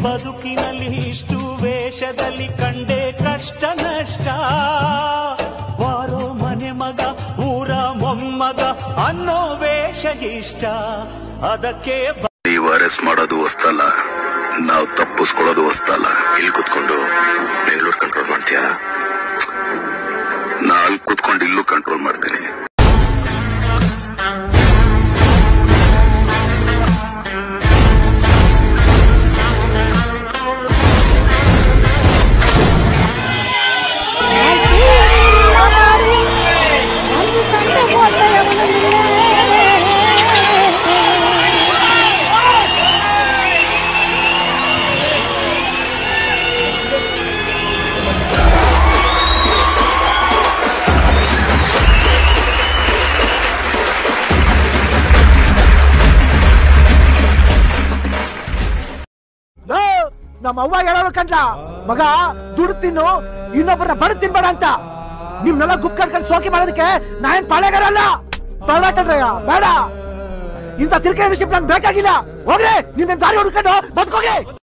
ಬದುಕಿನಲ್ಲಿ ಇಷ್ಟು ವೇಷದಲ್ಲಿ ಕಂಡೆ ಕಷ್ಟ ನಷ್ಟ ಬಾರೋ ಮನೆ ಮಗ ಊರ ಮೊಮ್ಮಗ ಅನ್ನೋ ವೇಷ ಇಷ್ಟ ಅದಕ್ಕೆ ನೀವು ಅರೆಸ್ಟ್ ಮಾಡೋದು ಹೊಸ್ತಲ್ಲ ನಾವು ತಪ್ಪಿಸ್ಕೊಳ್ಳೋದು ಹೊಸ್ತಲ್ಲ ಇಲ್ಲಿ ಕೂತ್ಕೊಂಡು ಬೆಂಗಳೂರು ಕಂಟ್ರೋಲ್ ಮಾಡ್ತೀಯ ನಾ ಅಲ್ಲಿ ಕೂತ್ಕೊಂಡು ಇಲ್ಲೂ ಕಂಟ್ರೋಲ್ ಮಾಡ್ತೀನಿ ನಮ್ಮ ಅವ್ವ ಹೇಳೋದು ಕಂಡ್ಲ ಮಗ ದುಡ್ಡು ತಿನ್ನು ಇನ್ನೊಬ್ಬರ ಬಡ ತಿನ್ಬೇಡ ಅಂತ ನಿಮ್ನೆಲ್ಲ ಗುಪ್ ಕರ್ಕೊಂಡು ಸೋಕಿ ಮಾಡೋದಕ್ಕೆ ನಾನ್ ಪಾಳೆಗಾರಲ್ಲ ಬೇಡ ಇಂಥ ತಿರ್ಕೆ ವಿಷಯ ನಂಗೆ ಬೇಕಾಗಿಲ್ಲ ಹೋಗ್ರಿ ನಿಮ್ ದಾರಿ ಹುಡ್ಕೊಂಡು ಬದುಕೋಗಿ